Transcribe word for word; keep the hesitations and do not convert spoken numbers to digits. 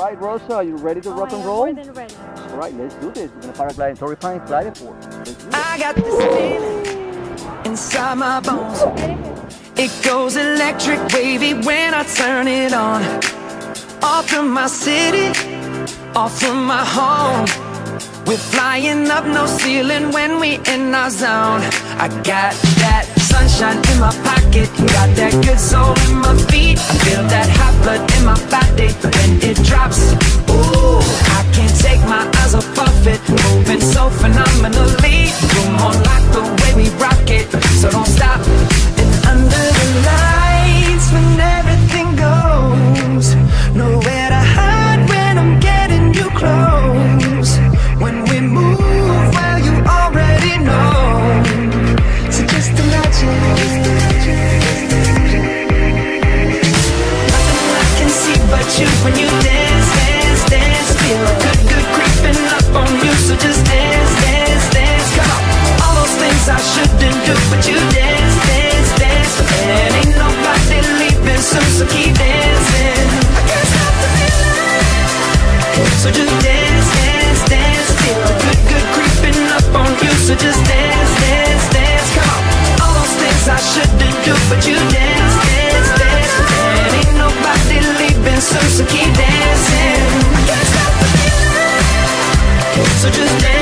right, Rosa, are you ready to oh, rock I and am roll? more than ready. All right, let's do this. We're gonna paraglide in Torrefine gliding for. I got this feeling inside my bones. It goes electric wavy when I turn it on. Off from my city, off from my home. We're flying up, no ceiling when we in our zone. I got that sunshine in my pocket, got that good soul in my feet. I feel that hot blood in my body when it drops. Ooh, I can't take my eyes off of it, moving so phenomenally. You're more like the way we rock it, so don't stop. And under the lights, when everything goes, nowhere to hide when I'm getting you close. When we move, well, you already know. So just imagine. Nothing I can see but you when you dance, dance, dance. Feel good, good creeping up on you. So just dance, dance, dance. Come on. All those things I shouldn't do, but you dance, dance, dance. And ain't nobody leaving soon, so keep dancing. I can't stop the feeling. So just dance, dance, dance. Feel good, good creeping up on you. So just dance, dance, dance. Come on. All those things I shouldn't do, but you dance, dance, dance. And ain't nobody leaving soon, so keep dancing. I can't stop the feeling. So just dance.